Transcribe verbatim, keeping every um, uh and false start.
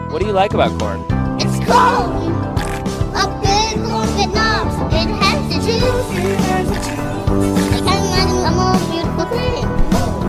What do you like about corn? It's cold. A big corn with knobs. It has the juice.